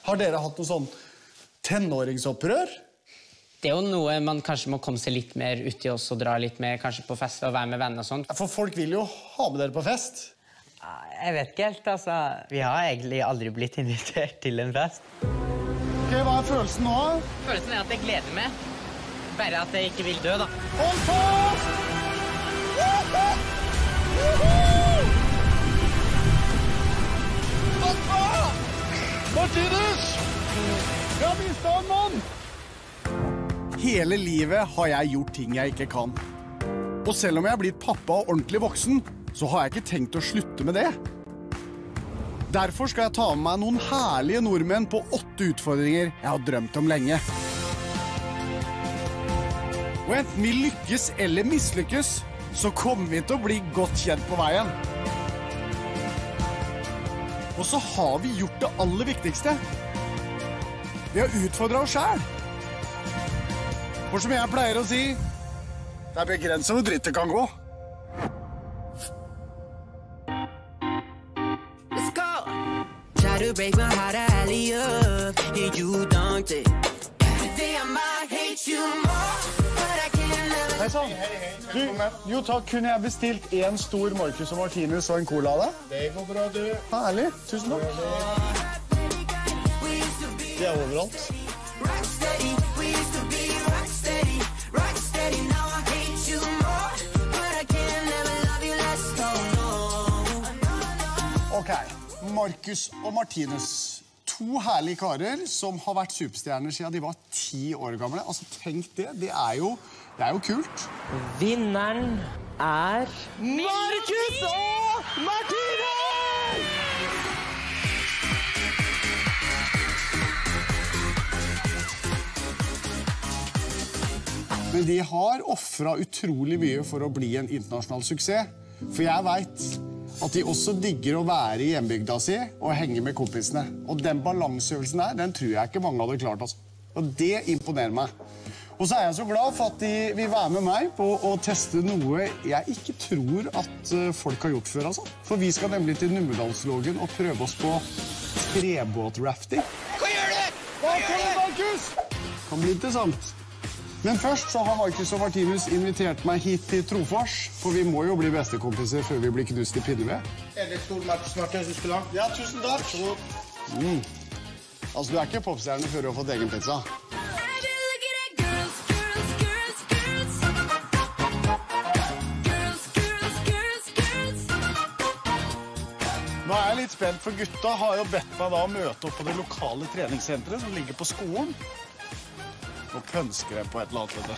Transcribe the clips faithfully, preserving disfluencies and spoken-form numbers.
Har dere hatt noe sånn tenåringsopprør? Det er jo noe man kanskje må komme seg litt mer ut i oss og dra litt mer kanskje på fest og være med venner og sånt. For folk vil jo ha med dere på fest. Jeg vet ikke helt, altså. Vi har egentlig aldri blitt invitert til en fest. Ok, hva er følelsen nå? Følelsen er at jeg gleder meg. Bare at jeg ikke vil dø, da. Hold fast! Pappa! Martinus! Jeg har mistet en mann! Hele livet har jeg gjort ting jeg ikke kan. Og selv om jeg er blitt pappa og ordentlig voksen, så har jeg ikke tenkt å slutte med det. Derfor skal jeg ta med meg noen herlige nordmenn på åtte utfordringer jeg har drømt om lenge. Og enten vi lykkes eller mislykkes, så kommer vi til å bli godt kjent på veien. Og så har vi gjort det aller viktigste. Vi har utfordret oss selv. For som jeg pleier å si, det er begrenset hvor dritt det kan gå. To break my heart, I alley up, and you dunked it. Today I might hate you more, but I can't never. Hei sann. Du, jo takk, kunne jeg bestilt en stor Marcus og Martinus og en cola av det? Det går bra, du. Herlig, tusen takk. Det er overalt. Rocksteady, we used to be rocksteady, rocksteady. Now I hate you more, but I can't never love you less. No, no. Ok. Marcus og Martinus. To herlige karer som har vært superstjerner siden de var ti år gamle. Altså, tenk det. Det er jo, det er jo kult. Vinneren er... Marcus og Martinus! Men de har offret utrolig mye for å bli en internasjonal suksess. For jeg vet... at de også digger å være i hjembygda si og henge med kompisene. Og den balanseøvelsen der, den tror jeg ikke mange hadde klart. Altså. Og det imponerer meg. Og så er jeg så glad for at de vil være med meg på å teste noe jeg ikke tror at folk har gjort før. Altså. For vi skal nemlig til Numedalslågen og prøve oss på trebåtrafting. Hva gjør du? Hva gjør du, Marcus? Kan bli interessant. Men først så har Marcus og Martinus invitert meg hit til Trofors, for vi må jo bli bestekompiser før vi blir knust i pinneved. Er det stor Marcus Martinus du skulle ha? Ja, tusen takk. Mm. Altså, du er ikke popstjerne før du har fått egen pizza. Nå er jeg litt spent, for gutta har jo bedt meg da å møte opp på det lokale treningssenteret som ligger på skolen. Og pønsker jeg på et eller annet, vet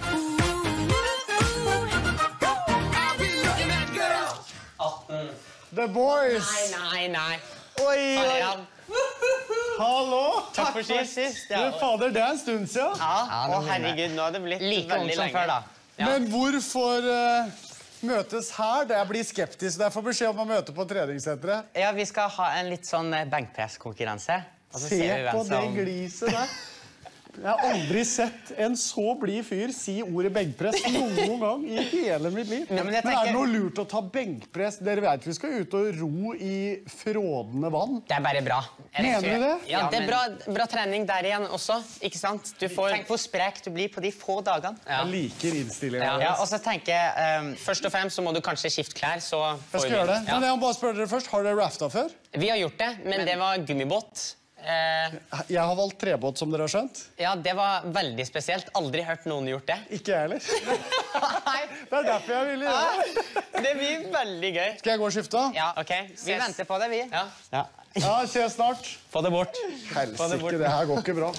du. The boys! Nei, nei, nei. Oi, oi. Hallo. Hallo. Takk for sist. Du, fader, det er en stund siden. Ja, å herregud, nå har det blitt Like ung veldig som lenge. før, da. Ja. Men hvorfor uh, møtes her? Jeg blir skeptisk, derfor beskjed om å møte på treningssenteret. Ja, vi skal ha en litt sånn benkpress-konkurranse. Og så Se ser vi hvem på det som- gliset der. Jeg har aldri sett en så blid fyr si ordet benkpress noen gang i hele mitt liv. Ja, men jeg men er det tenker- noe lurt å ta benkpress? Dere vet vi skal ut og ro i frådende vann. Det er bare bra. Mener du det? Ja, det er bra, bra trening der igjen også, ikke sant? Du får... Tenk hvor sprek du blir på de få dagene. Ja. Jeg liker innstillingen. Ja, og så tenker jeg... Um, Først og fremst så må du kanskje skifte klær, så... Jeg skal gjøre det. Ja. Men jeg må bare spørre dere først. Har dere rafta før? Vi har gjort det, men det var gummibåt. Eh, Jeg har valgt trebåt, som dere har skjønt. ja, det var veldig spesielt. Aldri hørt noen gjort det. Ikke jeg heller. Det er derfor jeg ville gjøre det. Det blir veldig gøy. Skal jeg gå og skifte? Ja, ok. vi venter på det, vi. Ja. Ja. Ja, ses snart. Få det bort. Helsike, det her går ikke bra.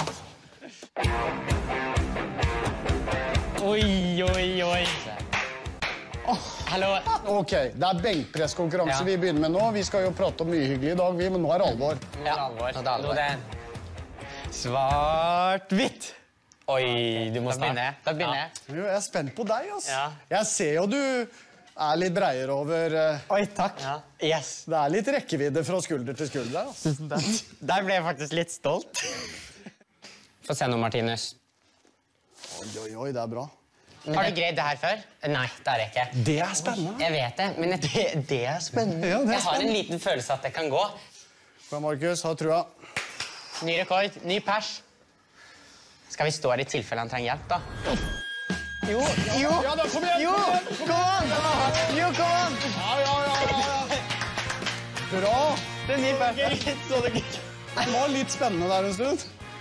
Oi, oi, oi. Hallo. Ok, det er benkpresskonkurranse Ja. vi begynner med nå. Vi skal jo prate om mye hyggelig i dag, vi, men nå er det alvor. Ja, alvor. det er alvor. Nå er det... Svart-hvitt. Oi, du må Da begynner jeg. Da begynner jeg. Jo, jeg er spent på deg, altså. Ja. Jeg ser jo du er litt breiere over... eh, Oi, takk. Yes. Det er litt rekkevidde fra skulder til skulder, altså. Der ble jeg faktisk litt stolt. Få se nå, Martinus. Oi, oi, oi, det er bra. Har du greid det her før? Nei, det har jeg ikke. Det er spennende. Jeg vet det, men jeg, Det, det er spennende. Ja, det er jeg har en spennende. liten følelse at det kan gå. Kom, Markus, ha trua. Ny rekord, ny pers. Skal vi stå her i tilfelle han trenger hjelp, da? Jo, jo, Ja, da, kom igjen! jo, kom an! Jo, kom an! Ja, ja, ja, ja, ja. Bra. Det er ny pers. Det var litt spennende der en stund.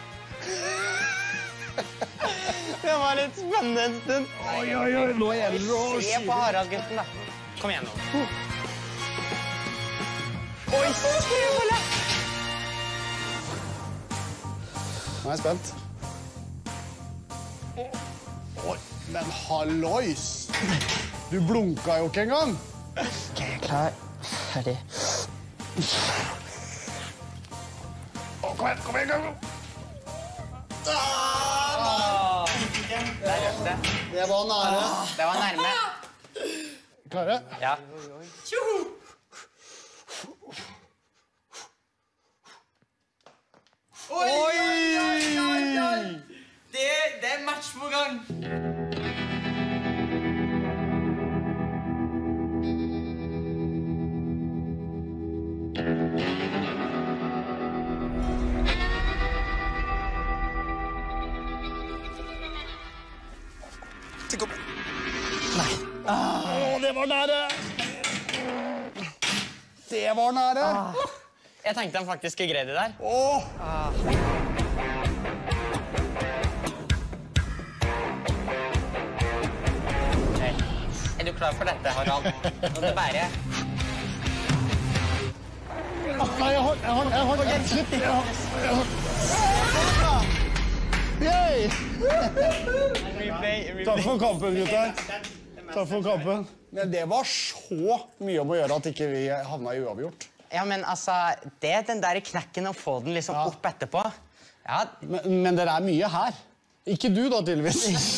Det var litt spennende en stund. Oi, oi, oi, nå gjelder det å Se på skyve. Harald-gutten, da. Kom igjen nå. Oi, se på det! Nå er jeg spent. Oi, men hallois! Du blunka jo ikke engang. Ok, klar. Ferdig. Å, kom igjen, kom igjen, kom igjen. Der røk det. Det var nære. Det var nærme. Klare? Ja. Oi, oi, oi, oi! Det, det er match på gang. Å, det var nære. Det var nære. Jeg tenkte han faktisk skulle greie det der. Åh. Hei. Er du klar for dette, Harald? Nå det bærer. Nei, jeg har, jeg har, jeg har. Jeg Slutt. Jeg har, jeg har. Yay! Takk for kampen, gutter. Takk for kampen. Men det var så mye om å gjøre at ikke vi havna i uavgjort. Ja, men altså, det er den der knekken å få den liksom Ja. opp etterpå. Ja, Men, men dere er mye her. Ikke du da, tydeligvis.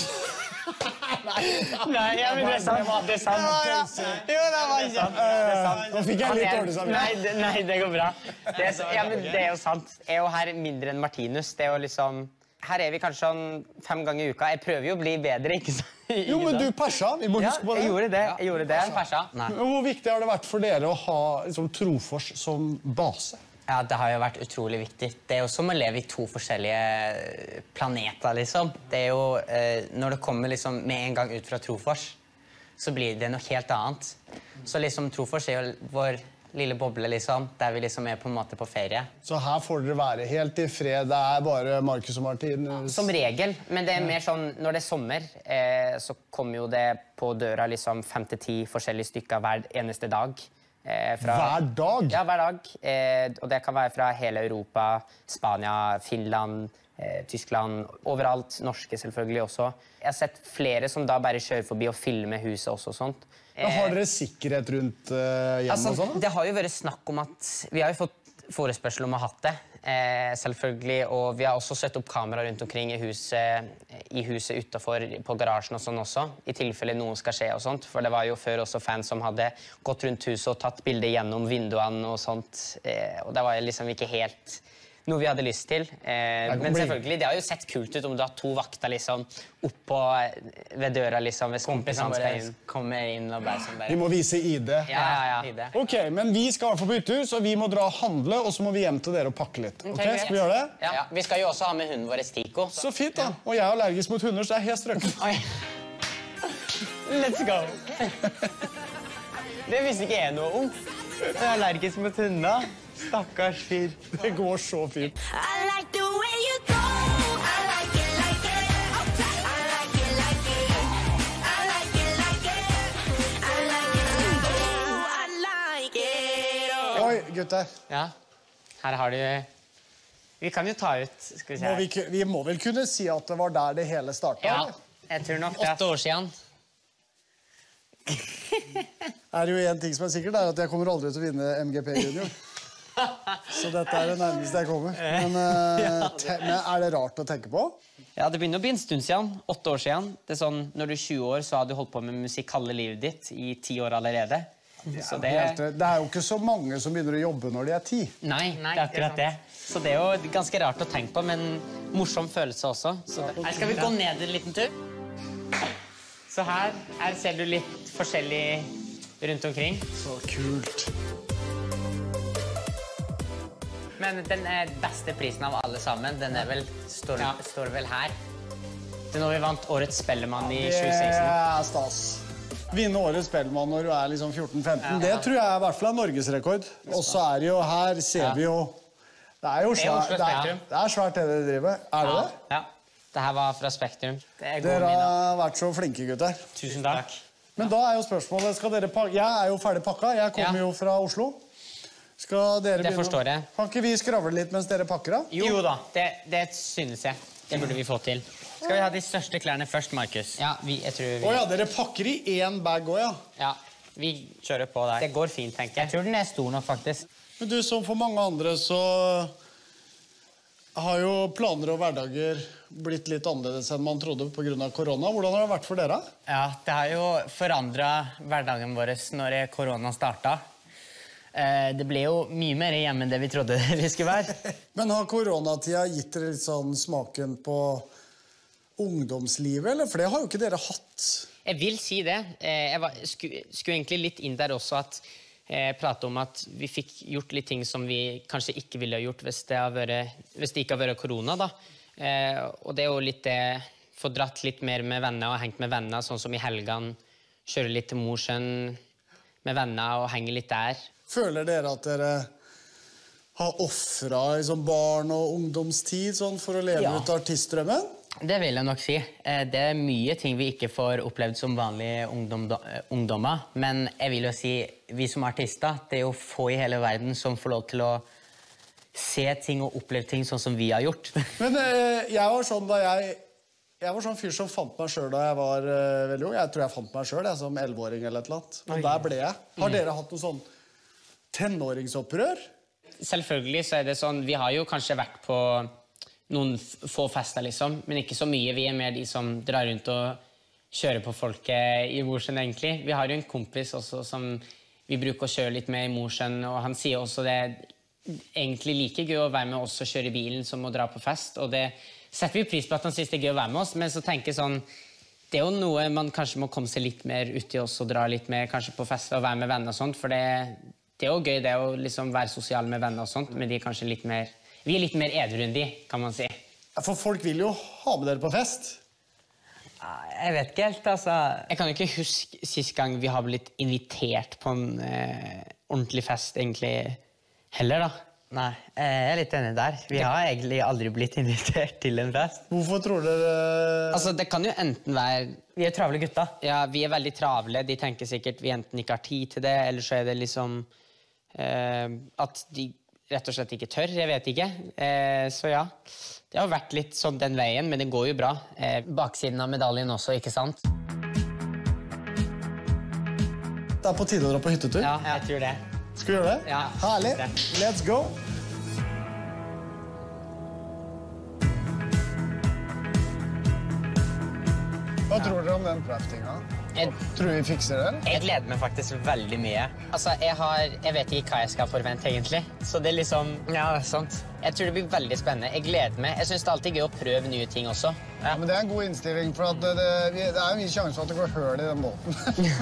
nei, ja, men det er sant. Det er sant. Ja, ja. Jo, det var sant. Det er sant. Nå fikk jeg Han litt er- dårlig samvittighet. Nei, det- nei, det går bra. Det er, s- ja, men det er jo sant. Jeg er jo her mindre enn Martinus. Det er jo liksom... Her er vi kanskje sånn fem ganger i uka. Jeg prøver jo å bli bedre, ikke sant? Jo, men du persa. Vi må Ja, huske på det. jeg gjorde det. Jeg gjorde det. Persa. Nei. Men hvor viktig har det vært for dere å ha liksom, Trofors som base? Ja, det har jo vært utrolig viktig. Det er jo som å leve i to forskjellige planeter, liksom. Det er jo, eh, når det kommer liksom med en gang ut fra Trofors, så blir det noe helt annet. Så liksom Trofors er jo vår lille boble, liksom, der vi liksom er på en måte på ferie. Så her får dere være helt i fred. Det er bare Marcus og Martinus. Som regel, men det er mer sånn, når det er sommer, eh, så kommer jo det på døra liksom fem til ti forskjellige stykker hver eneste dag. Eh, fra, Hver dag? Ja, hver dag. Eh, og det kan være fra hele Europa, Spania, Finland, eh, Tyskland, overalt. Norske selvfølgelig også. Jeg har sett flere som da bare kjører forbi og filmer huset også og sånt. Da har dere sikkerhet rundt uh, hjemme Altså, og sånn? det har jo vært snakk om at vi har jo fått forespørsel om å ha hatt det, eh, selvfølgelig, og vi har også satt opp kamera rundt omkring i huset, i huset utenfor, på garasjen og sånn også, i tilfelle noe skal skje og sånt, for det var jo før også fans som hadde gått rundt huset og tatt bilder gjennom vinduene og sånt, eh, og det var liksom ikke helt noe vi hadde lyst til. Eh, men bli- selvfølgelig, det har jo sett kult ut om du har to vakter liksom oppå ved døra liksom, hvis kompisene skal inn. kommer inn og bare sånn Vi må vise I D. Ja, ja, ja. det. Ok, men vi skal i hvert fall på hyttur, så vi må dra og handle, og så må vi hjem til dere og pakke litt. Ok, greit. skal vi gjøre det? Ja. Vi skal jo også ha med hunden vår Tico. Så fint da. Og jeg er allergisk mot hunder, så det er helt strøkent. Oi. Let's go! Det visste ikke jeg noe om. Jeg er allergisk mot hunder. Stakkars fyr. Det går så fint. I like the way you go. I like it, like it. I like it, like it. I like it, like it. I like it, like it. Oh, I like it. Oi, gutter. Ja, her har du... Vi kan jo ta ut, skal vi se Må her. vi, ku- vi må vel kunne si at det var der det hele startet? Ja, eller? jeg tror nok det. Åtte år siden. Er det jo en ting som er sikkert, er at jeg kommer aldri til å vinne M G P Junior. Så dette er det nærmeste jeg kommer. Men, eh, te men er det rart å tenke på? Ja, det begynner å bli en stund siden. Åtte år siden. Det er sånn, når du er tjue år, så har du holdt på med musikk halve livet ditt i ti år allerede. Så det... Helt, det er jo ikke så mange som begynner å jobbe når de er ti. Nei, det er akkurat det. Så det er jo ganske rart å tenke på, men morsom følelse også. Så her skal vi gå ned en liten tur. Så her, her ser du litt forskjellig rundt omkring. Så kult. Men den eh, beste prisen av alle sammen, den er vel, står, Ja. står vel her. Det er når vi vant Årets Spellemann i Det tjue seksten. er stas. Vinne årets Spellemann når du er liksom fjorten femten, det tror jeg i hvert fall er norgesrekord. Og så er det jo her, ser vi jo Det er jo Det er svært, Oslo det er, Spektrum. det er svært det dere driver med. Er det Ja. det? Ja. Det her var fra Spektrum. Det er gode Dere minner. har vært så flinke, gutter. Tusen takk. Men da er jo spørsmålet, skal dere pakke? Jeg er jo ferdig pakka. Jeg kommer Ja. jo fra Oslo. Skal dere Det begynne? forstår jeg. Kan ikke vi skravle litt mens dere pakker, da? Jo, da, det, det synes jeg. Det burde vi få til. Skal vi ha de største klærne først, Markus? Ja, vi, jeg tror vi... Å ja, dere pakker i én bag òg, ja. Ja, vi... Kjører på der. Det går fint, tenker Jeg jeg. tror den er stor nok, faktisk. Men du, som for mange andre, så har jo planer og hverdager blitt litt annerledes enn man trodde pga. korona. Hvordan har det vært for dere? Ja, det har jo forandret hverdagen vår når korona startet. Eh, Det ble jo mye mer hjemme enn det vi trodde det skulle være. Men har koronatida gitt dere litt sånn smaken på ungdomslivet, eller? For det har jo ikke dere hatt. Jeg vil si det. Eh, Jeg var, skulle, skulle egentlig litt inn der også at eh, prate om at vi fikk gjort litt ting som vi kanskje ikke ville ha gjort hvis det, har vært, hvis det ikke har vært korona. da. Eh, og det er jo litt det, få dratt litt mer med venner og hengt med venner, sånn som i helgene. Kjøre litt til Mosjøen med venner og henge litt der. Føler dere at dere har offra liksom, barn- og ungdomstid sånn, for å leve Ja. ut artistdrømmen? Det vil jeg nok si. Eh, Det er mye ting vi ikke får opplevd som vanlige ungdom, eh, ungdommer. Men jeg vil jo si, vi som artister, det er jo få i hele verden som får lov til å se ting og oppleve ting sånn som vi har gjort. Men eh, jeg var sånn da jeg Jeg var sånn fyr som fant meg sjøl da jeg var eh, veldig ung. Jeg tror jeg fant meg sjøl som elleveåring eller et eller annet. Og der ble jeg. Har dere hatt noe sånn tenåringsopprør? Selvfølgelig så er det sånn, vi har jo kanskje vært på noen f- få fester, liksom, men ikke så mye. Vi er mer de som drar rundt og kjører på folket i Mosjøen, egentlig. Vi har jo en kompis også som vi bruker å kjøre litt med i Mosjøen, og han sier også det er egentlig like gøy å være med oss og kjøre bilen som å dra på fest, og det setter vi pris på at han synes det er gøy å være med oss, men så tenker jeg sånn, det er jo noe man kanskje må komme seg litt mer ut i oss og dra litt mer kanskje på fest og være med venner og sånt, for det, det er jo gøy det å liksom være sosial med venner og sånt, men de er kanskje litt mer, vi er litt mer edru enn de, kan man si. Ja, for folk vil jo ha med dere på fest. Jeg vet ikke helt, altså. Jeg kan jo ikke huske sist gang vi har blitt invitert på en eh, ordentlig fest, egentlig, heller da. Nei, jeg er litt enig der. Vi har egentlig aldri blitt invitert til en fest. Hvorfor tror dere Altså, det kan jo enten være, Vi er travle gutta. ja, vi er veldig travle, de tenker sikkert vi enten ikke har tid til det, eller så er det liksom eh, at de rett og slett ikke tør, jeg vet ikke. Eh, så ja, det har vært litt sånn den veien, men det går jo bra. Eh, baksiden av medaljen også, ikke sant? det er på tide å dra på hyttetur? Ja, jeg tror det. Skal vi gjøre det? Ja. Herlig. Let's go. Hva tror dere om den craftinga? Jeg, Tror vi fikser det? Jeg gleder meg faktisk veldig mye. altså, jeg har, jeg vet ikke hva jeg skal forvente egentlig, så det er liksom, Ja, sant. jeg tror det blir veldig spennende. Jeg gleder meg. Jeg synes det er alltid gøy å prøve nye ting også. Ja, men det er en god innstilling, for at det, det, vi- det er en viss sjanse for at det går høl i den båten.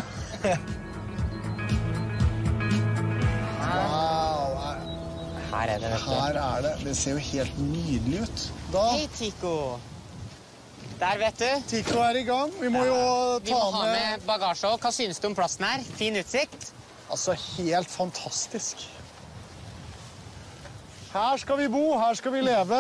Wow, her- Her er det, vet du. her er det. Det ser jo helt nydelig ut. Da, Hei, Tico. Der, vet du. Tico er i gang. Vi må jo Vi ta må ha med... med bagasje også. Hva synes du om plassen her? Fin utsikt. Altså, helt fantastisk. Her skal vi bo, her skal vi leve.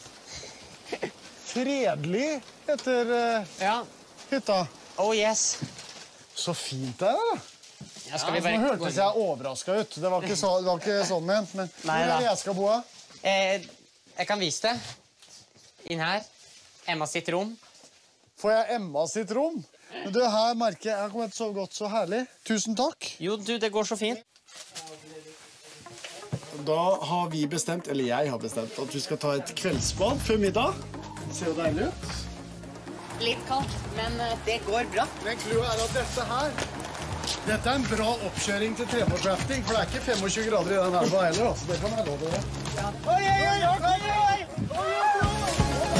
Fredelig etter eh, Ja. hytta. Oh, yes. Så fint det er, da. Ja, skal vi Nå bare gå hørtes inn? jeg overrasket ut. Det var ikke, så, det var ikke sånn ment. Men hvor Nei er da. det jeg skal bo? Da? Eh, jeg kan vise det. Inn her. Emma sitt rom. Får jeg Emma sitt rom? Men du, her merker jeg jeg kommer til å sove godt, så herlig. Tusen takk. Jo, du, det går så fint. Da har vi bestemt, eller jeg har bestemt, at vi skal ta et kveldsbad før middag. Ser jo deilig ut. Litt kaldt, men det går bra. Men clouet er at dette her Dette er en bra oppkjøring til tremålsrafting, for det er ikke femogtjue grader i den elva heller. Altså. Det kan være lov å gjøre. Oi, oi, oi, oi, oi, oi,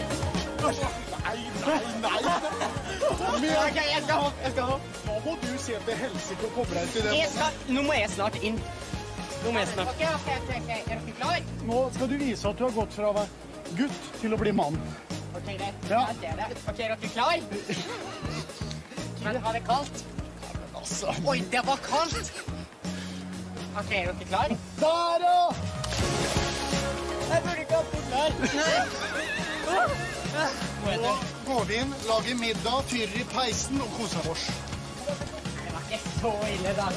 oi. Nei, nei, nei. Mye. Jeg skal hoppe, jeg skal hoppe. Nå må du se helt til helsike å komme deg til det. Jeg skal, nå må jeg snart inn. Nå må jeg snart. Ok, ok, ok, ok. Er dere klar? Nå skal du vise at du har gått fra å være gutt til å bli mann. Ok, greit. Ja. Jeg ser det. Ok, er dere klar? Men har det kaldt? Altså. Oi, det var kaldt! Ok, er dere klar? Der, ja! Jeg burde ikke ha bort der. Nå går vi inn, lager middag, fyrer i peisen og koser oss. Det var ikke så ille da.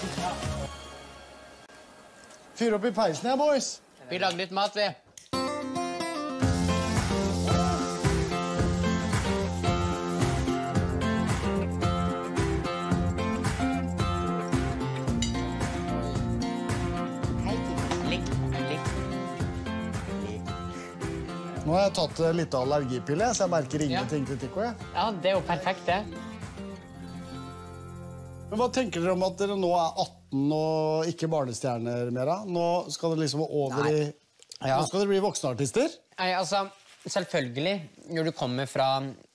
Fyr opp i peisen, ja, boys. Vi lager litt mat, vi. Litt, litt. Nå har jeg tatt litt allergipille, så jeg merker ingenting til Tico, jeg. Ja, det er jo perfekt, det. Men hva tenker dere om at dere nå er atten og ikke barnestjerner mer? Da? Nå skal dere liksom over i... Ja. Nå skal dere bli voksenartister? Nei, altså, selvfølgelig, når du kommer fra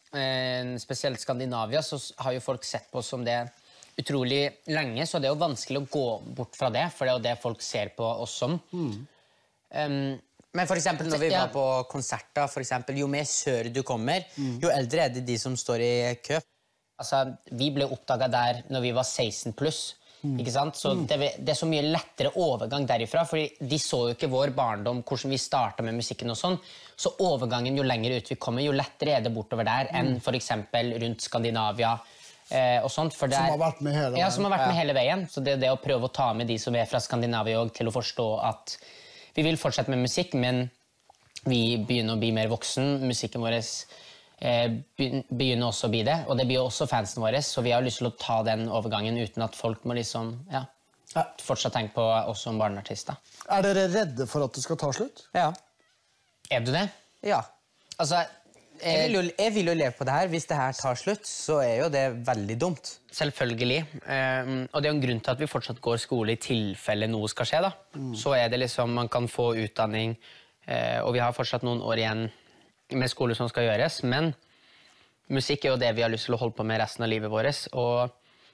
eh, spesielt Skandinavia, så har jo folk sett på oss som det utrolig lenge, så det er jo vanskelig å gå bort fra det, for det er jo det folk ser på oss som. Mm. Um, Men for eksempel når vi Ja. var på konserter, for eksempel, jo mer sør du kommer, jo eldre er det de som står i kø. Altså, vi ble oppdaget der når vi var seksten pluss, ikke sant? Så det, det er så mye lettere overgang derifra, fordi de så jo ikke vår barndom, hvordan vi startet med musikken og sånn. Så overgangen, jo lenger ut vi kommer, jo lettere er det bortover der enn for eksempel rundt Skandinavia eh, og sånt. For det er- Som har vært med hele Ja, veien. som har vært med hele veien. Så det er det å prøve å ta med de som er fra Skandinavia også, til å forstå at vi vil fortsette med musikk, men vi begynner å bli mer voksen. Musikken vår eh, begynner også å bli det, og det blir også fansen våre, så vi har lyst til å ta den overgangen uten at folk må liksom, ja, fortsatt tenke på oss som barneartister. Er dere redde for at det skal ta slutt? Ja. Er du det? Ja. Altså, Jeg vil, jo, jeg vil jo leve på det her. Hvis det her tar slutt, så er jo det veldig dumt. Selvfølgelig. Um, og det er jo en grunn til at vi fortsatt går skole i tilfelle noe skal skje. Da. Så er det liksom, man kan få utdanning, uh, og vi har fortsatt noen år igjen med skole som skal gjøres, men musikk er jo det vi har lyst til å holde på med resten av livet vårt, og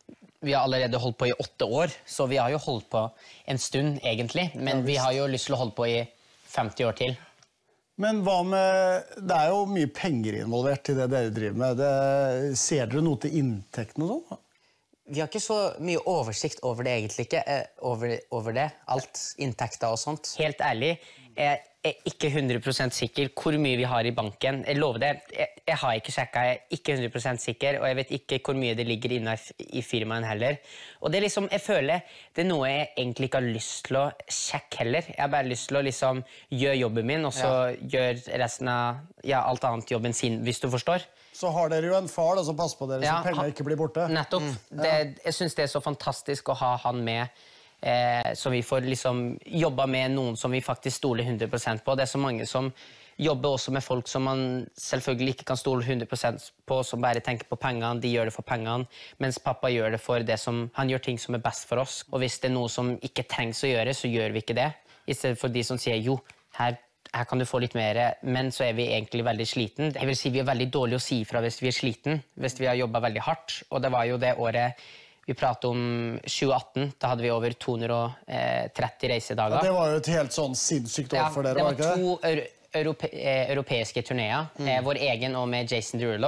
vi har allerede holdt på i åtte år, så vi har jo holdt på en stund egentlig, men vi har jo lyst til å holde på i femti år til. Men hva med... Det er jo mye penger involvert i det dere driver med. Det, ser dere noe til inntekten og sånn? Vi har ikke så mye oversikt over det egentlig ikke. Eh, over, over det. Alt inntekter og sånt. Helt ærlig, jeg er ikke hundre prosent sikker hvor mye vi har i banken. Jeg lover det. Jeg, jeg har ikke sjekket, jeg er ikke hundre prosent sikker, og jeg vet ikke hvor mye det ligger inne i firmaen heller. Og det er liksom, jeg føler, det er noe jeg egentlig ikke har lyst til å sjekke heller. Jeg har bare lyst til å liksom gjøre jobben min, og så gjøre resten av, ja, alt annet jobben sin, hvis du forstår. Så har dere jo en far da, som passer på dere, Ja, så penger han- ikke blir borte. Nettopp. Det, jeg synes det er så fantastisk å ha han med, eh, så vi får liksom jobbe med noen som vi faktisk stoler hundre prosent på. Det er så mange som jobber også med folk som man selvfølgelig ikke kan stole hundre prosent på, som bare tenker på pengene, de gjør det for pengene, mens pappa gjør det for det som, han gjør ting som er best for oss. Og hvis det er noe som ikke trengs å gjøre, så gjør vi ikke det. I stedet for de som sier, jo, her her kan du få litt mer, men så er vi egentlig veldig sliten. Jeg vil si vi er veldig dårlige å si fra hvis vi er sliten, hvis vi har jobbet veldig hardt. Og det var jo det året vi pratet om tjue atten, da hadde vi over to hundre og tretti reisedager. Ja, det var jo et helt sånn sinnssykt år Ja, for dere, det var var ikke det? to euro europe eh, europeiske turnéer, eh, vår egen og med Jason Derulo.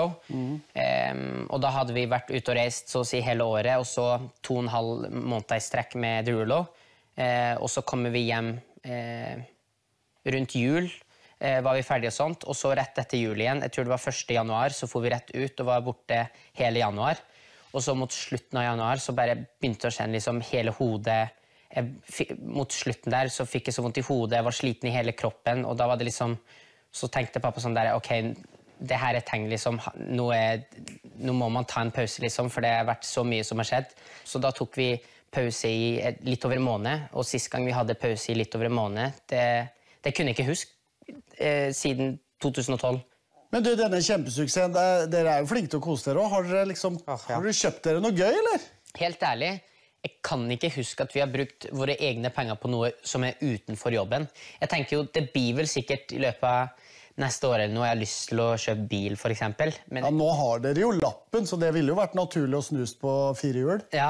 Eh, og da hadde vi vært ute og reist så å si hele året, og så to og en halv måned i strekk med Derulo. Eh, og så kommer vi hjem eh, rundt jul, eh, var vi ferdige og sånt, og så rett etter jul igjen, jeg tror det var første januar, så får vi rett ut og var borte hele januar. Og så mot slutten av januar så bare begynte å kjenne liksom hele hodet, jeg, fi- mot slutten der så fikk jeg så vondt i hodet, jeg var sliten i hele kroppen, og da var det liksom, så tenkte pappa sånn der, ok, det her er tegn liksom, nå, er, nå må man ta en pause liksom, for det har vært så mye som har skjedd. Så da tok vi pause i eh, litt over en måned, og sist gang vi hadde pause i litt over en måned, det, det kunne jeg ikke huske eh, siden to tusen og tolv. Men du, denne kjempesuksessen, det er- dere er jo flinke til å kose dere også. Har dere, liksom, ja. har dere kjøpt dere noe gøy, eller? Helt ærlig, jeg kan ikke huske at vi har brukt våre egne penger på noe som er utenfor jobben. Jeg tenker jo, det blir vel sikkert i løpet av neste år eller noe. Jeg har lyst til å kjøpe bil, for eksempel. Men Ja, nå har dere jo lappen, så det ville jo vært naturlig å snus på fire hjul. ja,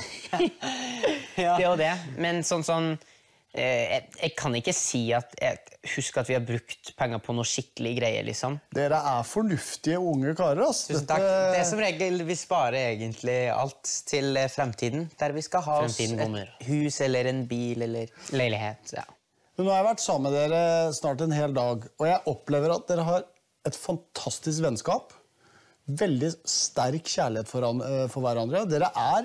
det og det. Men sånn sånn eh, jeg, jeg kan ikke si at jeg husker at vi har brukt penger på noe skikkelig greier, liksom. Dere er fornuftige unge karer, ass. Tusen takk. Det er som regel vi sparer egentlig alt til eh, fremtiden, der vi skal ha oss Fremtiden kommer. et hus eller en bil eller... Leilighet, ja. Men nå har jeg vært sammen med dere snart en hel dag, og jeg opplever at dere har et fantastisk vennskap. Veldig sterk kjærlighet for, an- eh, for hverandre. Dere er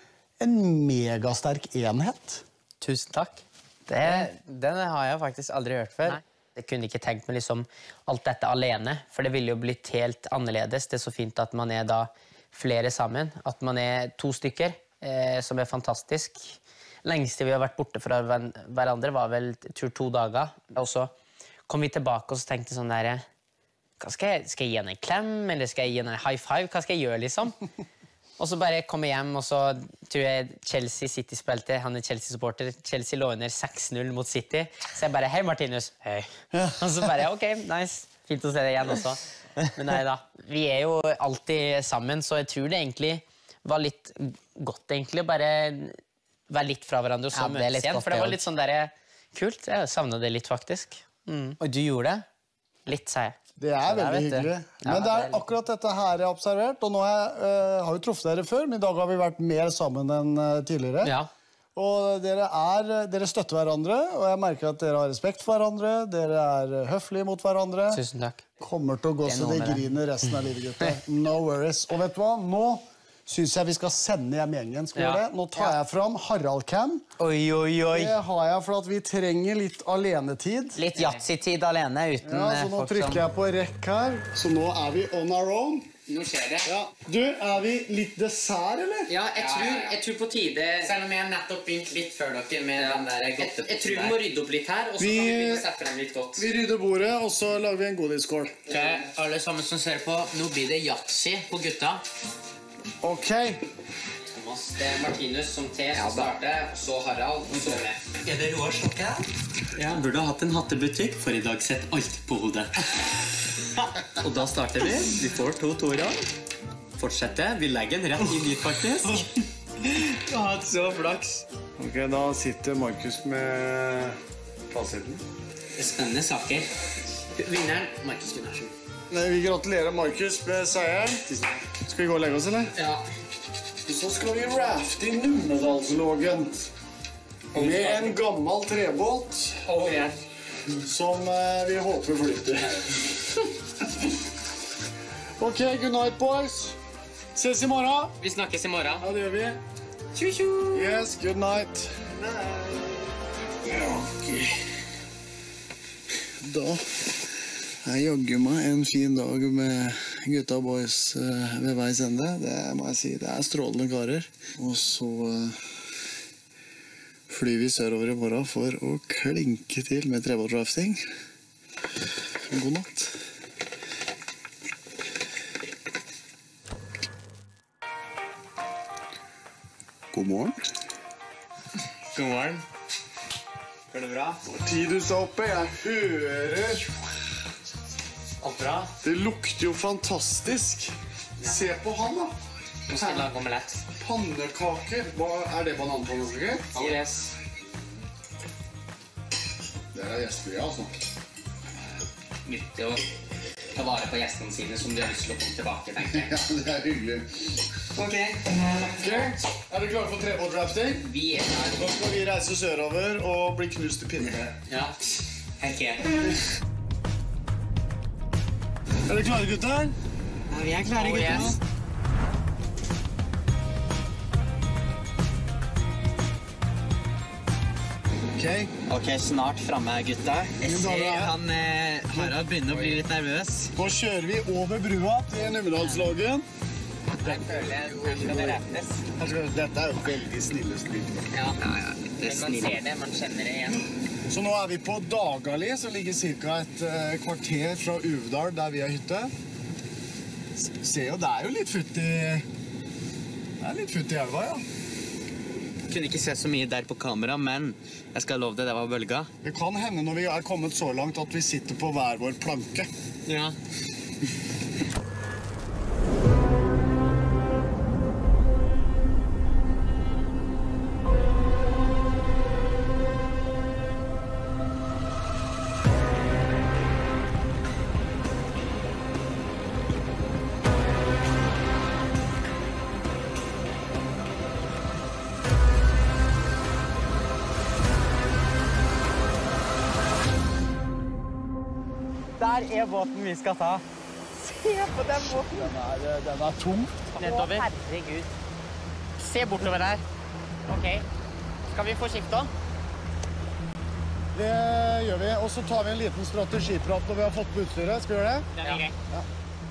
en megasterk enhet. Tusen takk. Det, Den har jeg faktisk aldri hørt før. nei. Jeg kunne ikke tenkt meg liksom alt dette alene, for det ville jo blitt helt annerledes. Det er så fint at man er da flere sammen, at man er to stykker, eh, som er fantastisk. Lengste vi har vært borte fra hver- hverandre var vel jeg tror to dager. Og så kom vi tilbake og så tenkte sånn der, hva skal jeg, skal jeg gi henne en klem, eller skal jeg gi henne en high five? Hva skal jeg gjøre, liksom? Og så bare kom jeg hjem, og så tror jeg Chelsea City spilte. Han er Chelsea-supporter. Chelsea lå under seks null mot City. Så jeg bare, hei Martinus. Hei. Og så bare, ok, nice. Fint å se deg igjen også. Men nei da, vi er jo alltid sammen, så jeg tror det egentlig var litt godt egentlig, å bare være litt fra hverandre og så Ja, det er møtes litt igjen. godt, For det det var også. litt sånn der, kult. Jeg savnet det litt, faktisk. Og du gjorde det? Litt, sa jeg. Det er veldig vet du. hyggelig. Ja, Men det det er er litt- akkurat dette her jeg har observert, og nå har jeg eh, har jo truffet dere før, men i dag har vi vært mer sammen enn eh, tidligere. Ja. Og dere, er, dere støtter hverandre, og jeg merker at dere har respekt for hverandre, dere er eh, høflige mot hverandre. Tusen takk. Kommer til å gå Det er så noe det med det. griner resten av livet, gutter. No worries. Og vet du hva? Nå synes jeg vi skal sende hjem gjengen. Skal vi Ja. gjøre det? Nå tar jeg fram Harald Cam. Oi, oi, oi. Det har jeg for at vi trenger litt alenetid. Litt yatzy-tid alene uten Ja, så eh, nå folk trykker som... jeg på rekk her. Så nå er vi on our own. Nå skjer det. Ja. Du, er vi litt dessert, eller? Ja, jeg tror, jeg tror på tide... Selv om jeg nettopp begynt litt før dere med den der Jeg, jeg tror vi godteposen må der. rydde opp litt her, og så Vi- kan vi begynne å sette frem litt godt. Vi rydder bordet, og så lager vi en godisskål. Ok, alle sammen som ser på, nå blir det yatzy på gutta. Ok. Thomas, det er Martinus som T som starter, og så Harald, og så meg. Er det Roar Stokke? Jeg burde hatt en hattebutikk, for i dag sett alt på hodet. Og da starter vi. Vi får to torer. Fortsetter. Vi legger den rett inn dit, faktisk. Jeg har hatt så flaks. Ok, da sitter Markus med fasiten. Det er spennende saker. Vinneren, Markus Gunnarsen. Vi gratulerer Markus med seieren. Skal vi gå og legge oss, eller? Ja. Så skal vi rafte i Numedalslågen. Med en gammel trebåt Oh, yeah. som eh, vi håper flyter. Ok, good night, boys. Ses i morgen. Vi snakkes i morgen. Ja, det gjør vi. Tju-tju! Yes, good night. Ja, ok. Da er jaggu meg en fin dag med gutta og boys eh, ved veis ende. Det må jeg si, det er strålende karer. Og så eh, flyr vi sørover i morgen for å klinke til med trebåtrafting. God natt. God morgen. God morgen. Går det bra? Tidus er oppe, jeg hører. Alt bra? Det lukter jo fantastisk. Se på han da. Nå skal jeg lage omelett. Pannekaker. Hva er det, bananpannekaker? Yes. Det er gjestfrie, altså. Nyttig å ta vare på gjestene sine som de har lyst til å komme tilbake, tenker jeg. Ja, det er hyggelig. Ok. Ok, er dere klare for trebåtrafting? Vi er her. Nå skal vi reise sørover og bli knust i pinne. Ja. Hekke. Er dere klare, gutter? Ja, vi er klare, Oh, yes. Ok. Ok, snart fremme, gutta. Jeg ser han eh, Harald begynner å bli litt nervøs. Nå kjører vi over brua til Numedalslågen. Jeg føler kanskje det rettes. Dette er jo veldig snille stil. Ja, ja, ja. Det er man ser det, man kjenner det igjen. Så nå er vi på Dagali, som ligger ca. et eh, kvarter fra Uvdal, der vi har hytte. S- Se jo, det er jo litt futt i... Det er litt futt i elva, ja. kunne ikke se så mye der på kamera, men jeg skal love det, det var bølga. Det kan hende når vi er kommet så langt at vi sitter på hver vår planke. Ja. Der er båten vi skal ta. Se på den båten. Den er, den er tung. Nedover. Å, herregud. Se bortover her. Ok. Skal vi få skifta? Det gjør vi. Og så tar vi en liten strategiprat når vi har fått på utstyret. Skal vi gjøre det? Det er gøy. Ja.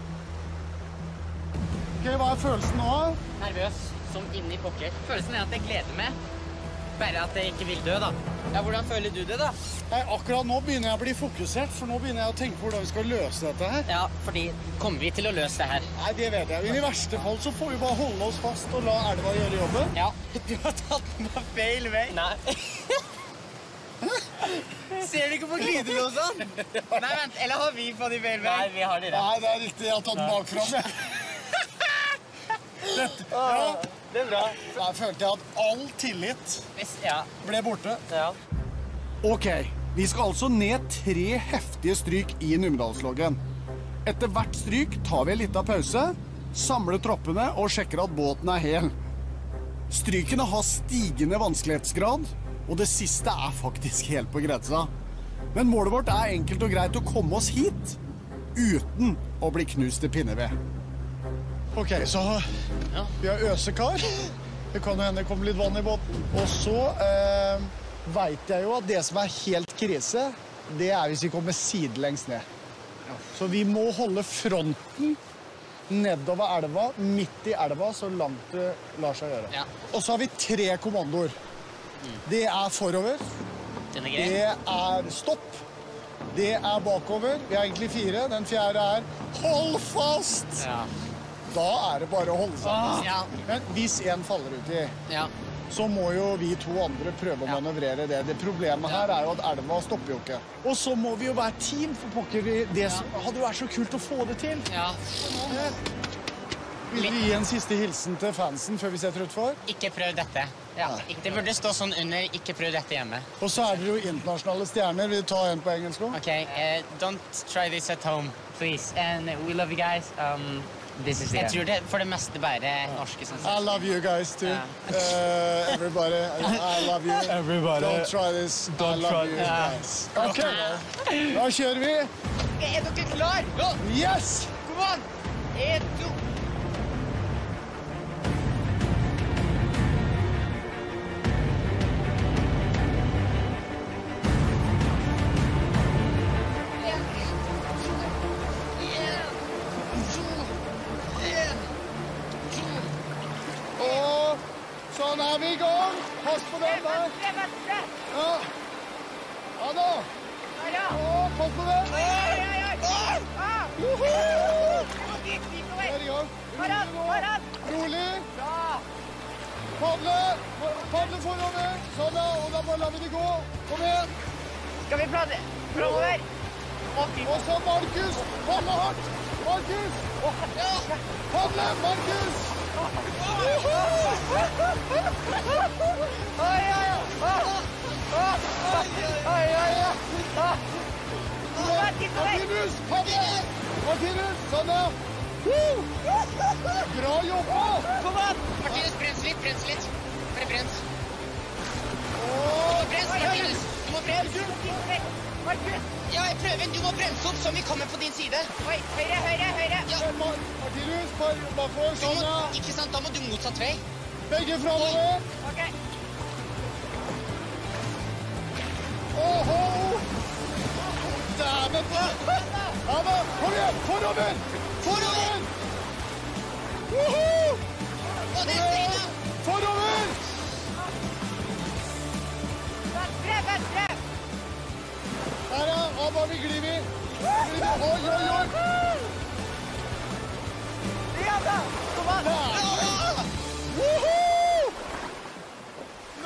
Ok, hva er følelsen nå? Nervøs, som inni pokker. Følelsen er at jeg gleder meg. Bare at jeg ikke vil dø, da. Ja, hvordan føler du det, da? Nei, akkurat nå begynner jeg å bli fokusert, for nå begynner jeg å tenke på hvordan vi skal løse dette her. Ja, fordi kommer vi til å løse det her? Nei, det vet jeg. Men i verste fall så får vi bare holde oss fast og la elva gjøre jobben. Ja. Du har tatt meg feil vei. Nei. Ser du ikke på glidelåsene? Nei, vent, eller har vi fått i feil vei? Nei, vi har det rett. Nei, det er riktig. Jeg har tatt den bakfra. Dette, ja. Det er bra. Jeg følte jeg at all tillit Ja. ble borte. Ja. Ok, vi skal altså ned tre heftige stryk i Numedalslågen. Etter hvert stryk tar vi en liten pause, samler troppene og sjekker at båten er hel. Strykene har stigende vanskelighetsgrad, og det siste er faktisk helt på grensa. Men målet vårt er enkelt og greit å komme oss hit, uten å bli knust til pinneved. Ok, så vi har øsekar. Det kan jo hende det kommer litt vann i båten. Og så eh, vet jeg jo at det som er helt krise, det er hvis vi kommer sidelengs ned. Så vi må holde fronten nedover elva, midt i elva, så langt det lar seg gjøre. Ja. Og så har vi tre kommandoer. Det er forover, Den er grei. det er stopp, det er bakover. Vi har egentlig fire. Den fjerde er hold fast! Ja. Da er det bare å holde seg fast. Ja. Men hvis en faller uti, Ja. så må jo vi to andre prøve å Ja. manøvrere det. Det problemet her er jo at elva stopper jo ikke. Og så må vi jo være team, for pokker. Det som hadde jo vært så kult å få det til. Ja. Vil vi gi en siste hilsen til fansen før vi setter utfor? Ikke prøv dette. Ja. Det burde stå sånn under, ikke prøv dette hjemme. Og så er dere jo internasjonale stjerner. Vil du ta en på engelsk nå? Ok, uh, don't try this at home, please. And we love you guys. Um, this is Jeg tror det for det meste bare norske som I love you guys too. Uh, everybody, I love you. Everybody. Don't try this. Don't I love try you this. guys. Ok, da kjører vi. Er dere klar? Gå! Yes! Kom an! En, to. Og sånn er vi i gang. Pass på den der. Venstre, venstre! Ja. Ja da. Der, ja! Og pass på den. Oi, oi, oi! Ah! Joho! Dit, dit, Vi over! er i gang. Foran, foran! Rolig. Bra! Padle. Padle forover. Sånn da. Og da bare lar vi det gå. Kom igjen. Skal vi plane fremover? Å, fy Og så Markus. Padle hardt. Markus. Padle, Markus. Joho! Oi, oi, oi! Oi, oi, oi! Over, dit, over! Martinus, padle. Martinus, sånn da. Woo! Bra jobba. Kom an! Martinus, brens litt, brens litt. Bare brens. Og Brens, Martinus. Du må bremse. Markus! Ja, jeg prøver. Du må bremse opp så vi kommer på din side. Oi, høyre, høyre, høyre! Ja. Martinus, par bakover, Du sånn må, da. ikke sant, da må du motsatt vei. Begge fremover. Ok. Åhå! Dæven! Ja da, kom igjen! Forover! Forover! Woho! Og det er Stina. Forover! Venstre, venstre! Der ja, ja, bare vi glir vi. Glir vi. Oi, oi, oi! Ja da! Kom an! Dæven! Woho!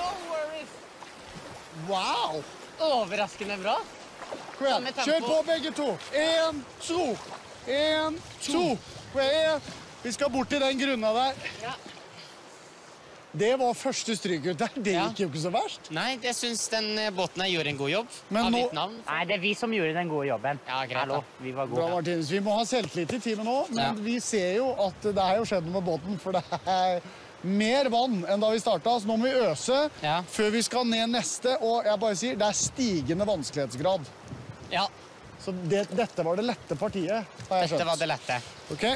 Wow! Overraskende bra. Kom igjen, Samme tempo. kjør på begge to. En, to. En, to. Kom igjen. Vi skal bort til den grunna der. Ja. Det var første stryk ut der. Det Ja. gikk jo ikke så verst. Nei, jeg syns den eh, båten her gjorde en god jobb. Men av nå- ditt navn. Nei, det er vi som gjorde den gode jobben. Ja, greit, Hallo, da. vi var Bra, gode. Martinus. Vi må ha selvtillit i teamet nå, men Ja. vi ser jo at det er jo skjedd noe med båten, for det er mer vann enn da vi startet. Så nå må vi øse Ja. før vi skal ned neste, og jeg bare sier, det er stigende vanskelighetsgrad. Ja, Så det, dette var det lette partiet, har jeg skjønt. dette var det lette. Ok?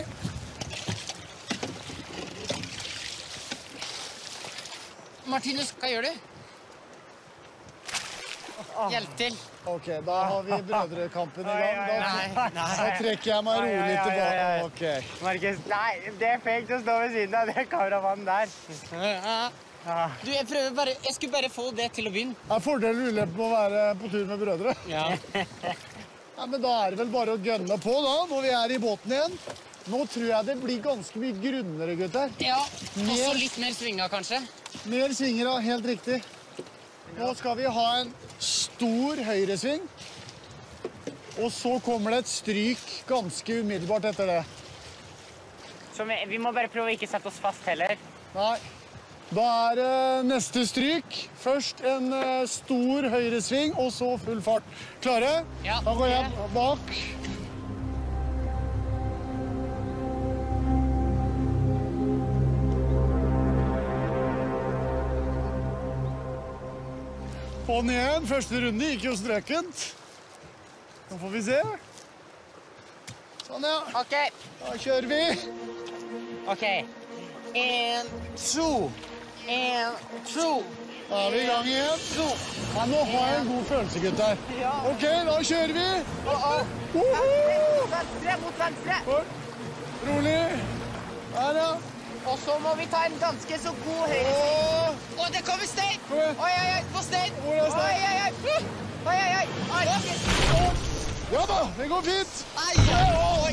Martinus, hva gjør du? Hjelp til. Ok, da har vi brødrekampen i gang. Da, Nei, da nei. trekker jeg meg rolig tilbake. Ok. Markus, nei, det er fake å stå ved siden av det kameramannen der. Du, jeg prøver bare, jeg skulle bare få det til å begynne. Er fordelen og ulempen med å være på tur med brødre? Ja. Ja, men da er det vel bare å gønne på da, når vi er i båten igjen. Nå tror jeg det blir ganske mye grunnere, gutter. Ja, også litt mer svinga, kanskje. Mer svinger, da, helt riktig. Nå skal vi ha en stor høyresving. Og så kommer det et stryk ganske umiddelbart etter det. Så vi, vi må bare prøve å ikke sette oss fast heller. Nei. Da er det neste stryk. Først en eh, stor høyresving, og så full fart. Klare? Ja. Da går jeg bak. På'n igjen. Første runde gikk jo strøkent. Nå får vi se. Sånn, ja. OK. Da kjører vi. Ok, En, to. En, to. Da er vi i gang igjen. Ja, nå har jeg en god følelse, gutter. Ok, da kjører vi. Woho! venstre mot venstre. Oi. Rolig. Der, ja. Og så må vi ta en ganske så god høyre. Åh, Å, det kommer stein! kom igjen. Oi, oi, oi, på stein! Hvor er stein? Oi, oi, oi. Oi, oi, oi. Oi, shit. Ja da, det går fint. Ai, oi, oi.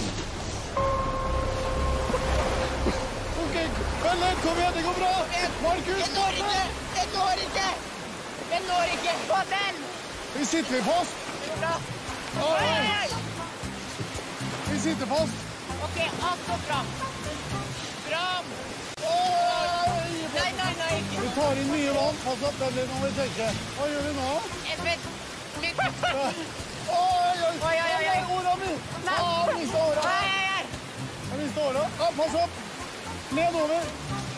Ok, Pelle, kom igjen, det går bra. Markus, Jeg når ikke! Jeg når ikke! Jeg når ikke. Få den. vi sitter fast. Det går bra. Ja, Oi, oi, ja. oi. Vi sitter fast. Ok, alt går fram. Fram. Oi. Nei, nei, nei, ikke. Vi tar inn mye vann. Pass opp, Pelle, nå må vi tenke. Hva gjør vi nå? Espen. Litt. Oi, oi, Oi, oi, oi, oi. Åra mi. Nei. Ah, jeg mistet åra. Oi, oi, oi. Jeg mistet åra. Ja, pass opp. Nedover.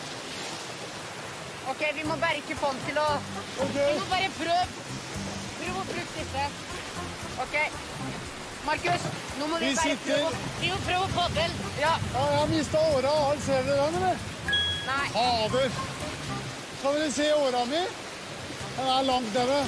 Ok, vi må bare ikke få den til å... Ok. Vi må bare prøve. Prøv å bruke disse. Ok. Markus, nå må vi, Vi bare sitter- prøve å... Vi må prøve å få den. Ja. Ja, jeg har mistet åra. Har- Ser dere den, eller? Nei. Fader. Kan dere se åra mi? Den er langt nede.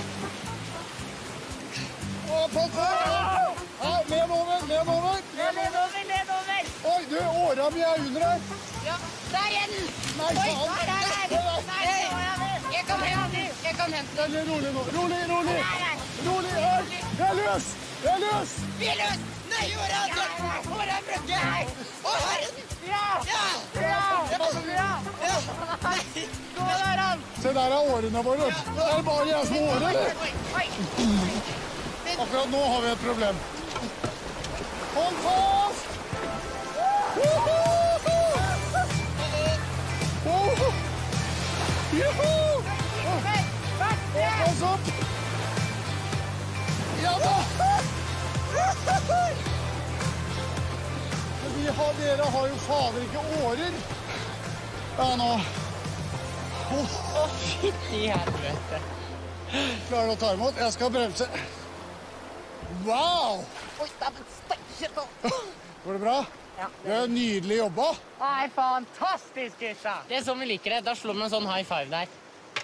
Å, pass på! Ja, nedover, nedover. Nedover, nedover. Oi, du, åra mi er under her. Ja. Der er den. Nei, Oi, faen. der, der, der. Nei, Jeg kan hente den. Jeg kan hente den. Veldig rolig nå. Rolig, rolig. Der, der. Rolig. Oi, jeg er løs. Jeg er løs. Vi er løs! Nei, hvor er den? Hvor er brødget? Å, her er den! Ja. Ja! Ja. Ja. Ja! Gå der, han. Se, der er årene våre. Det er bare jeg som har åre, eller? Oi, oi. Akkurat nå har vi et problem. Hold fast! Woho! Woho! Juhu! Pass opp! Ja da! Men de har, dere har jo fader ikke årer. Ja, nå. Å, fytti helvete. Klarer du å ta imot? Jeg skal bremse. Wow! Oi, dæven steike ta. Går det bra? Ja. Det er nydelig jobba. Nei, fantastisk, gutta. Det er sånn vi liker det. Da slår man en sånn high five der.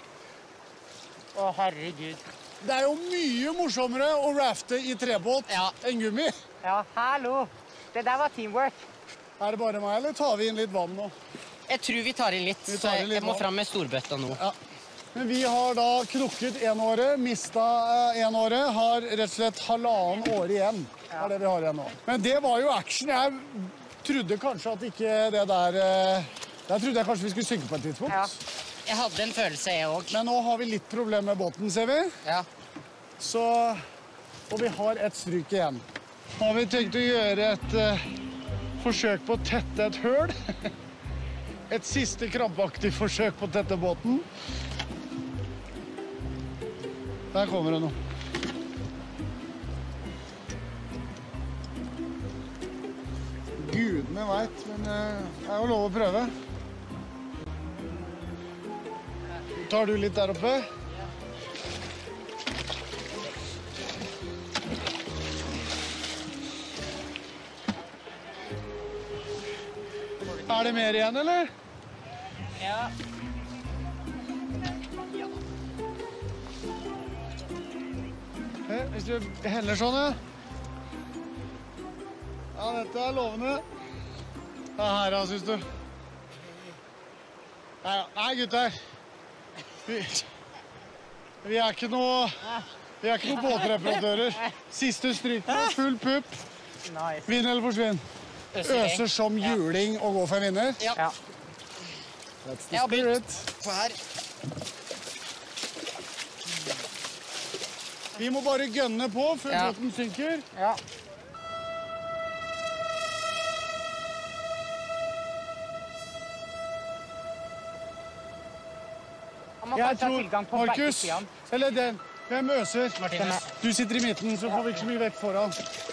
Å, herregud. Det er jo mye morsommere å rafte i trebåt Ja. enn gummi. Ja, hallo. Det der var teamwork. Er det bare meg, eller tar vi inn litt vann nå? Jeg tror vi tar inn litt, Vi så tar inn jeg, litt jeg må vann. fram med storbøtta nå. Ja. Men vi har da knokket en åre, mista eh, en åre, har rett og slett halvannen åre igjen. Det er det vi har igjen nå. Men det var jo action. Jeg trodde kanskje at ikke det der eh, Der trodde jeg kanskje vi skulle synke på et tidspunkt. Ja. Jeg hadde en følelse, jeg òg. Men nå har vi litt problem med båten, ser vi. Ja. Så, og vi har et stryk igjen. Nå har vi tenkt å gjøre et uh, forsøk på å tette et høl. Et siste krampaktig forsøk på å tette båten. Der kommer det noe. Gudene vet, men uh, det er jo lov å prøve. Tar du litt der oppe? Er det mer igjen, eller? Ja. Okay, hvis du heller sånn, ja. Ja, dette er lovende. Ja, her da, synes du. Nei, nei gutter. Vi, vi er ikke noe, vi er ikke noe båtreparatører. Siste stryk med full pupp. Vinn eller forsvinn. Øser som juling og gå for en vinner. Ja. That's the spirit. For her. Vi må bare gønne på før Ja. båten synker. Ja. Han må Jeg bare ta tror, tilgang på begge Markus, sidene. eller den, hvem øser? Martinus. Du sitter i midten, så får vi ikke så mye vekt foran.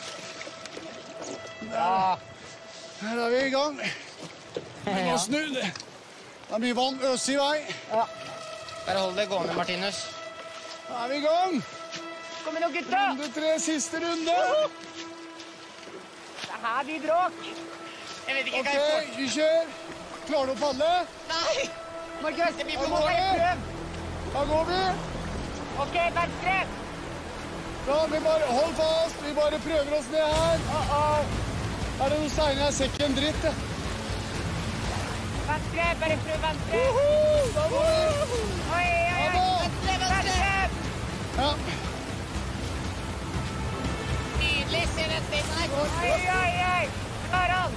Ja. Her er vi i gang. Vi må snu det. Det er mye vann, øse i vei. Bare hold det gående, Martinus. Da er vi i gang. Kom igjen nå, gutta! Runde tre, siste runde. Det her blir bråk. Jeg vet ikke Ok, hva jeg får. vi kjør. Klarer du å padle? Nei! Markus, det blir Da for går bare vi. prøv. Da går vi. OK, venstre. Bra, vi bare hold fast. Vi bare prøver oss ned her. Uh -oh. Er det noe steiner? Jeg ser ikke en dritt. jeg. Venstre, bare prøv venstre. Uhu, da går vi. Oi, oi, Ja oi. da. Venstre, venstre. Ja. Nydelig, se den steinen her. Oi, oi, oi. Klarer han.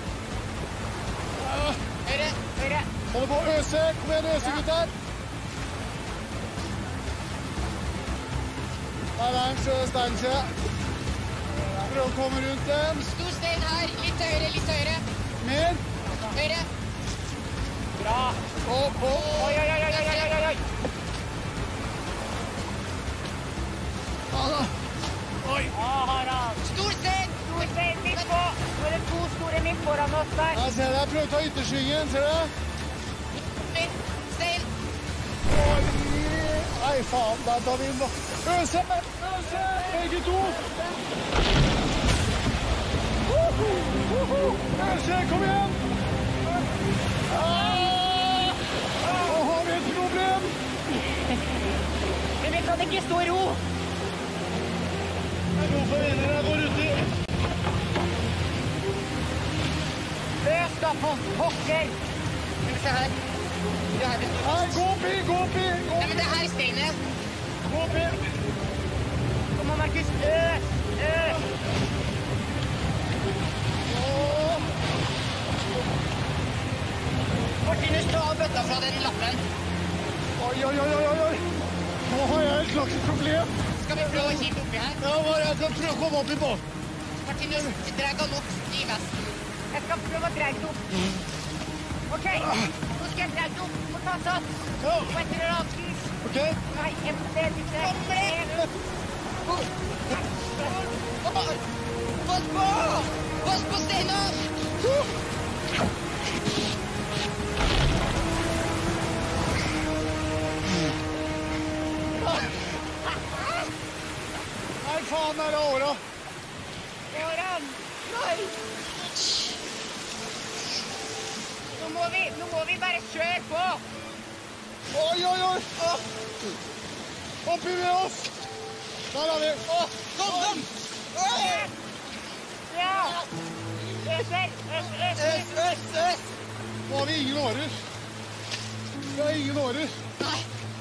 Høyre, høyre. Holder på å øse. Kom igjen, øse, gutter. Der er en sjø, steinsjø. Prøv å komme rundt den. Stor stein her. Litt høyre, litt høyre. Mer. Høyre. Bra. Opp, opp. Oi, oi, oi, oi, oi, oi, oi. Ja da. Oi. Å, Harald. Stor stein. Stor stein midt på. Nå er det to store midt foran oss der. Jeg ser deg. Prøv å ta yttersvingen, ser du? Midt. Stein. Oi. Nei, faen, der tar vi inn. Øse! Øse! Begge to! Uhu, uhu. Øse, kom igjen! Ah! Nå har vi et problem! Men vi kan ikke stå i ro. Jeg går for vinner, jeg går uti. Løs da, for pokker. Skal vi se her. Du har det. Nei, gå opp i, gå opp i, gå Nei, opp men det her er steinet. i, gå opp i. Kom on, Markus. Øs. Øs. Åh. Martinus, ta av bøtta fra den lappen. Oi, oi, oi, oi, oi. Nå har jeg et slags problem. Skal vi prøve å kikke oppi her? Ja, bare jeg kan prøve å komme opp i båten. Martinus, dreg han opp i vesten. Jeg skal prøve å drege det opp. OK, nå skal jeg drege det opp. Må ta sats. Ja, På et eller annet vis. ok. Nei, en sted ikke. Kom med! Pass på! Pass på steinen! Nei, faen er det åra. Foran! Nei! Nå må vi, nå må vi bare kjøre på. Oi, oi, oi. Oppi med oss. Der er vi. Kom, kom! Ja! Øser, øs, øs, øs, øs, øs. Nå har vi ingen årer. Vi har ingen årer. Nei.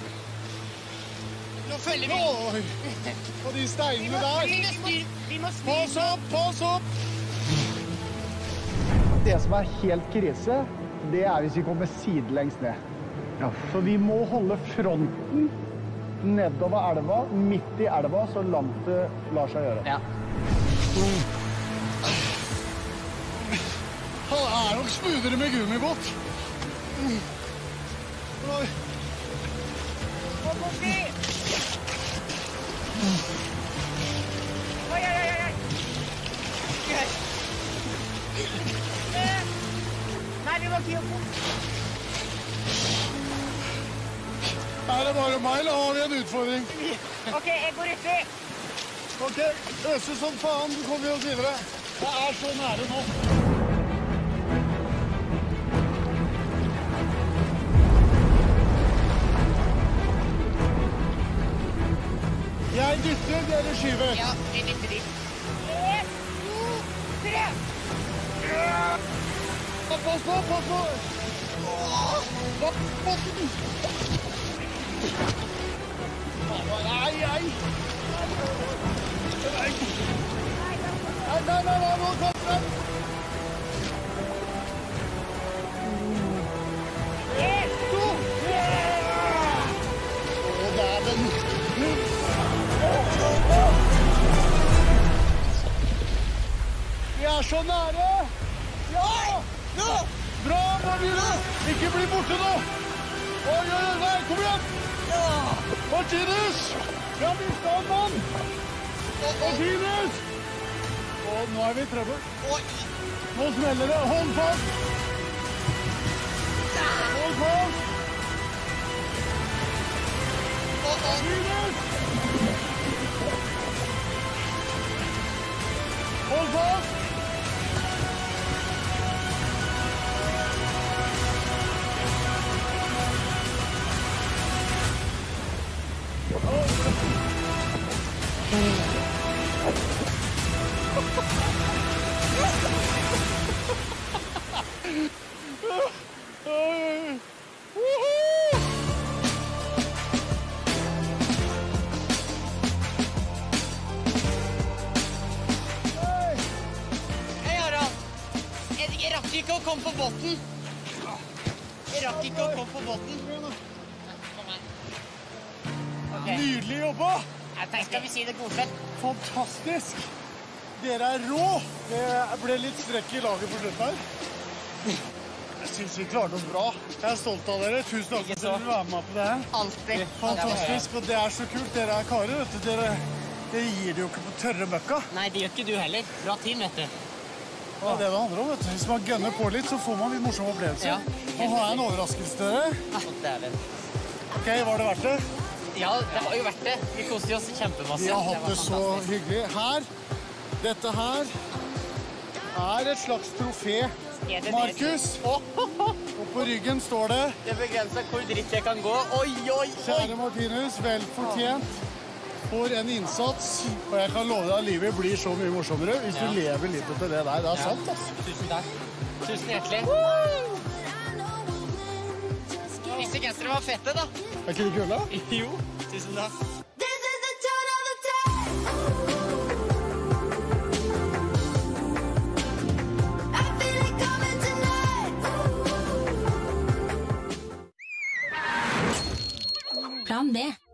Nå følger vi. Oi, og de Vi steinene må, der. vi må styre, vi må Pass styre. opp, pass opp. Det som er helt krise, det er hvis vi kommer sidelengs ned. Ja, så vi må holde fronten nedover elva, midt i elva, så langt det lar seg gjøre. Ja. Det er nok smoothere med gummibåt. Oi. Kom forbi! Oi, oi, oi, oi! Eh, Nei, vi må ikke gjøre fort. Er det bare meg, eller har vi en utfordring? Ok, jeg går uti. Ok, øse som faen, du kommer oss videre. Det er så nære nå. Jeg dytter, dere skyver. Ja, vi dytter dit. En, to, tre. Pass på, pass på! Pass på! Nei, nei! Nei, nei, nei, nei, nå kommer den! En, to, tre. Å, dæven! Vi er så nære! Ja! Ja! Bra, Marine! Ikke bli borte nå! Oi, oi, oi, nei, kom igjen! Martinus! Vi har mistet en mann! Martinus! Og nå er vi i trøbbel. Nå smeller det. Hold fast! Hold fast! Martinus! Hold fast! Hei, Harald. Jeg, jeg rakk ikke å komme på båten. Jeg rakk ikke å komme på båten. Kom her. Ok. Nydelig jobba! Jeg tenkte, skal vi si det godfett? Fantastisk! Dere er rå! Det ble litt strekk i laget på slutten her. Jeg synes vi klarte oss bra. Jeg er stolt av dere. Tusen takk for at dere vil være med på det her. Alltid. Fantastisk, og det er så kult. Dere er karer, vet du. Dere, dere gir det jo ikke på tørre møkka. Nei, det gjør ikke du heller. Bra team, vet du. Det er det det handler om, vet du. Hvis man gønner på litt, så får man litt morsomme opplevelser. Ja. Nå har jeg en overraskelse til dere. Å, dæven. Ok, var det verdt det? Ja, det har jo vært det. Vi koste oss kjempemasse. Vi har hatt var det så fantastisk. hyggelig. Her, dette her, er et slags trofé. Markus, og på ryggen står det: Det begrenser hvor dritt jeg kan gå. Oi, oi, oi! Kjære Martinus, vel fortjent for en innsats. Og jeg kan love deg at livet blir så mye morsommere hvis du lever litt etter det der. Det er sant, altså. Tusen takk. Tusen hjertelig. Disse gensere var fette, da. Er ikke det kule? Jo, tusen takk. This is the turn of the tide. I feel it coming tonight. Plan B.